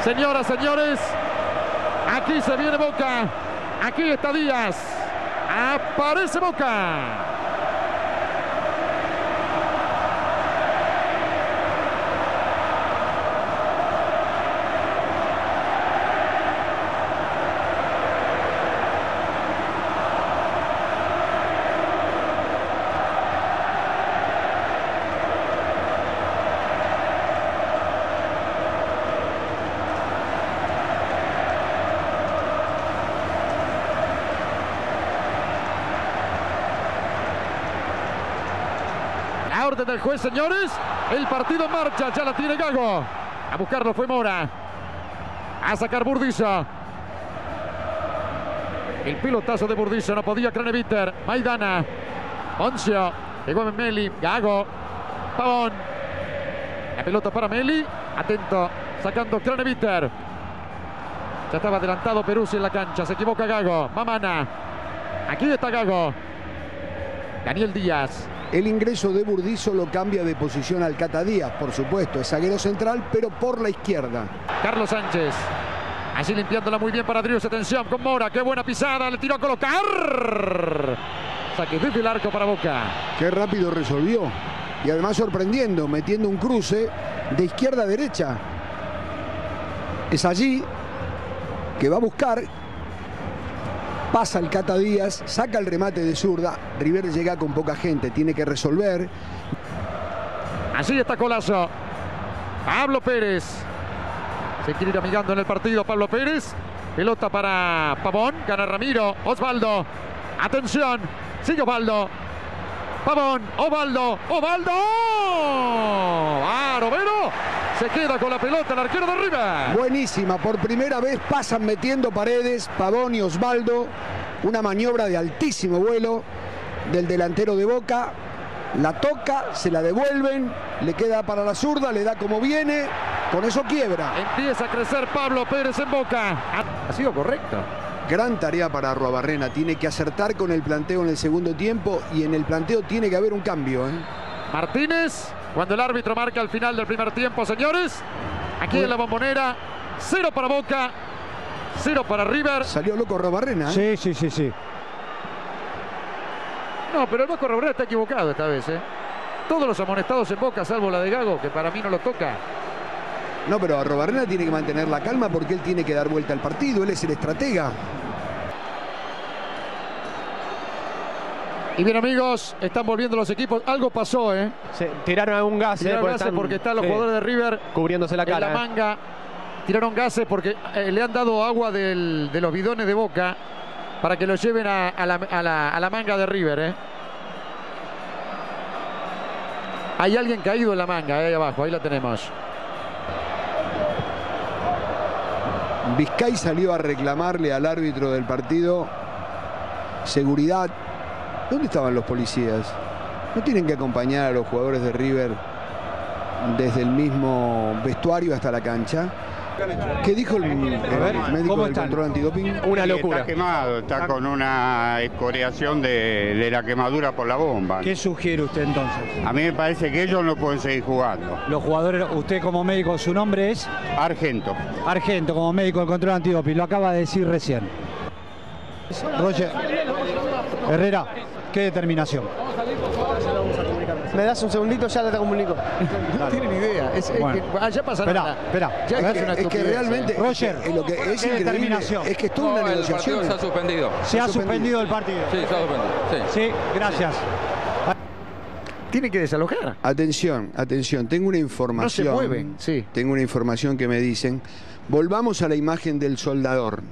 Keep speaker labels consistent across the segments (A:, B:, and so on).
A: Señoras, señores, aquí se viene Boca. Aquí está Díaz. Aparece Boca. La orden del juez, señores. El partido en marcha. Ya la tiene Gago. A buscarlo fue Mora. A sacar Burdizo. El pelotazo de Burdizo. No podía Craneviter. Maidana. Poncio. Llegó Meli. Gago. Pavón. La pelota para Meli. Atento. Sacando Craneviter. Ya estaba adelantado Peruzzi en la cancha. Se equivoca Gago. Mamana. Aquí está Gago. Daniel Díaz.
B: El ingreso de Burdizo lo cambia de posición al Cata Díaz, por supuesto, es zaguero central, pero por la izquierda.
A: Carlos Sánchez, así limpiándola muy bien para Drius. Atención con Mora, qué buena pisada, le tiró a colocar. Saque desde el arco para Boca.
B: Qué rápido resolvió. Y además sorprendiendo, metiendo un cruce de izquierda a derecha. Es allí que va a buscar. Pasa el Cata Díaz, saca el remate de zurda. River llega con poca gente, tiene que resolver.
A: Así está Colazo. Pablo Pérez. Se quiere ir amigando en el partido Pablo Pérez. Pelota para Pavón. Gana Ramiro. Osvaldo. Atención. Sigue Osvaldo. Pavón. Osvaldo. Osvaldo. Arovero. Se queda con la pelota el arquero de River.
B: Buenísima, por primera vez pasan metiendo paredes Pavón y Osvaldo. Una maniobra de altísimo vuelo del delantero de Boca. La toca, se la devuelven, le queda para la zurda, le da como viene. Con eso quiebra.
A: Empieza a crecer Pablo Pérez en Boca. Ha sido correcto.
B: Gran tarea para Arruabarrena. Tiene que acertar con el planteo en el segundo tiempo y en el planteo tiene que haber un cambio,
A: Martínez. Cuando el árbitro marca el final del primer tiempo, señores. Aquí en la Bombonera. 0 para Boca. 0 para River.
B: Salió loco Arruabarrena, ¿eh?
C: Sí.
A: No, pero el Vasco Arruabarrena está equivocado esta vez, Todos los amonestados en Boca, salvo la de Gago, que para mí no lo toca.
B: No, pero Arruabarrena tiene que mantener la calma porque él tiene que dar vuelta al partido. Él es el estratega. Y
A: bien, amigos, están volviendo los equipos. Algo pasó,
C: Se tiraron algún gas,
A: tiraron gases porque están los jugadores de River
C: cubriéndose la cara.
A: En la manga. Tiraron gases porque le han dado agua de los bidones de Boca para que lo lleven a la manga de River, Hay alguien caído en la manga, ahí abajo, ahí la tenemos.
B: Vizcay salió a reclamarle al árbitro del partido seguridad. ¿Dónde estaban los policías? ¿No tienen que acompañar a los jugadores de River desde el mismo vestuario hasta la cancha? ¿Qué dijo el médico del control antidoping?
C: Una locura.
D: Está quemado, está con una escoriación de la quemadura por la bomba.
E: ¿Qué sugiere usted entonces?
D: A mí me parece que ellos no pueden seguir jugando.
E: Los jugadores, usted como médico, ¿su nombre es?
D: Argento.
E: Argento, como médico del control antidoping, lo acaba de decir recién. Roger. Herrera, qué determinación.
C: ¿Me das un segundito? Ya te comunico.
A: No tienen idea. Ya pasa nada.
E: Espera.
B: Es que realmente,
E: Roger,
B: lo que es increíble es que es toda una negociación.
F: El partido se ha suspendido.
E: Se ha suspendido el partido.
F: Sí, se ha suspendido.
E: Sí, gracias.
A: Tienen que desalojar.
B: Atención. Tengo una información.
A: No se mueven, sí.
B: Tengo una información que me dicen. Volvamos a la imagen del soldador.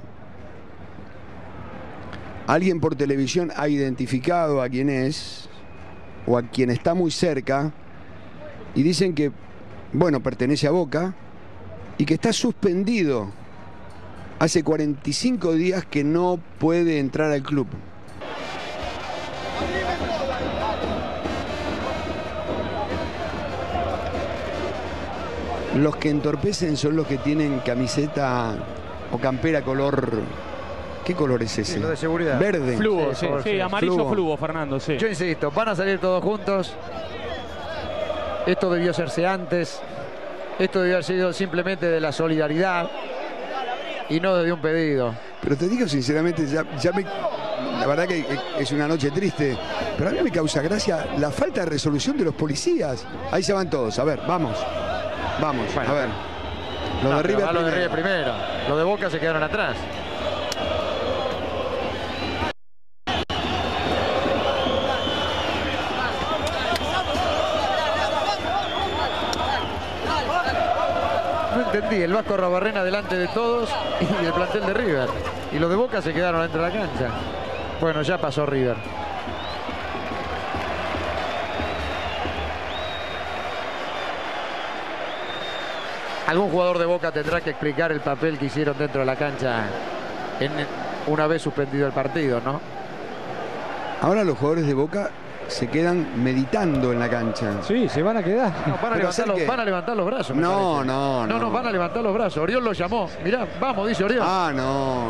B: Alguien por televisión ha identificado a quién es o a quien está muy cerca y dicen que, bueno, pertenece a Boca y que está suspendido. Hace 45 días que no puede entrar al club. Los que entorpecen son los que tienen camiseta o campera color... ¿Qué color es ese?
A: Sí, lo de seguridad.
B: Verde.
C: Fluo, sí, amarillo fluo, Fernando, sí.
A: Yo insisto, van a salir todos juntos. Esto debió hacerse antes. Esto debió haber sido simplemente de la solidaridad y no de un pedido.
B: Pero te digo sinceramente, la verdad que es una noche triste, pero a mí me causa gracia la falta de resolución de los policías. Ahí se van todos, a ver, vamos,
A: Bueno,
B: a ver. Lo de River
A: lo de River primero. Lo de Boca se quedaron atrás. No entendí, el Vasco Arruabarrena delante de todos y el plantel de River. Y los de Boca se quedaron dentro de la cancha. Bueno, ya pasó River. Algún jugador de Boca tendrá que explicar el papel que hicieron dentro de la cancha una vez suspendido el partido, ¿no?
B: Ahora los jugadores de Boca se quedan meditando en la cancha.
E: Sí, se van a quedar.
A: No, van a levantar los brazos.
B: No,
A: van a levantar los brazos. Oriol lo llamó. Mirá, vamos, dice Oriol.
B: No.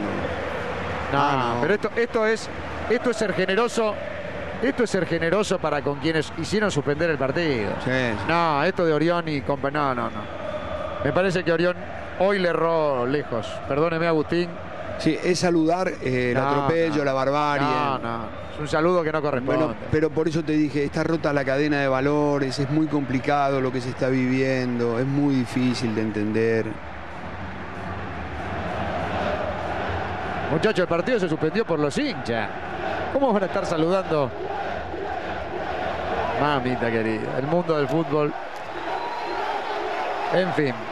A: Pero esto es ser generoso. Esto es ser generoso para con quienes hicieron suspender el partido.
B: Sí.
A: No, esto de Orión y compañía. No. Me parece que Orión hoy le erró lejos. Perdóneme, Agustín.
B: Sí, es saludar el atropello, la barbarie.
A: No. Es un saludo que no corresponde.
B: Bueno, pero por eso te dije, está rota la cadena de valores, es muy complicado lo que se está viviendo, es muy difícil de entender.
A: Muchachos, el partido se suspendió por los hinchas. ¿Cómo van a estar saludando? Mamita querida, el mundo del fútbol. En fin.